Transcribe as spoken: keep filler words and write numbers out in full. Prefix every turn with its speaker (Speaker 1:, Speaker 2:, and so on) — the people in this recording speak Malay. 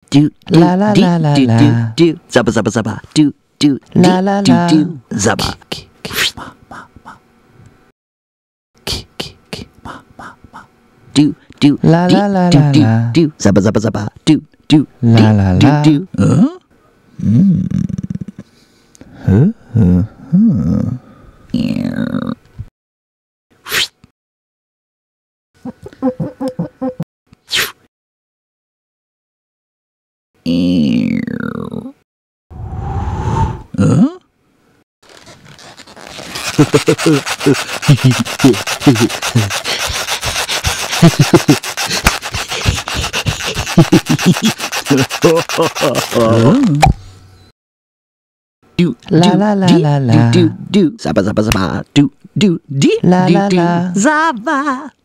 Speaker 1: do
Speaker 2: La la
Speaker 1: do
Speaker 2: la la
Speaker 1: do
Speaker 2: la.
Speaker 1: do do zaba zaba zaba do do
Speaker 2: La la
Speaker 1: do
Speaker 2: la.
Speaker 1: do zaba.
Speaker 2: Ma ma ma. Ki ki ki ma ma ma.
Speaker 1: Do do
Speaker 2: La
Speaker 1: do
Speaker 2: la la
Speaker 1: do
Speaker 2: la
Speaker 1: do
Speaker 2: la.
Speaker 1: do zaba zaba zaba do do
Speaker 2: La la
Speaker 1: do
Speaker 2: la.
Speaker 1: do. Huh?
Speaker 2: Hmm. Huh huh huh.
Speaker 1: Huh? Do
Speaker 2: La
Speaker 1: do
Speaker 2: la la
Speaker 1: do
Speaker 2: la la.
Speaker 1: do do do zaba zaba zaba do do do
Speaker 2: La
Speaker 1: do
Speaker 2: la
Speaker 1: do
Speaker 2: la.
Speaker 1: zaba.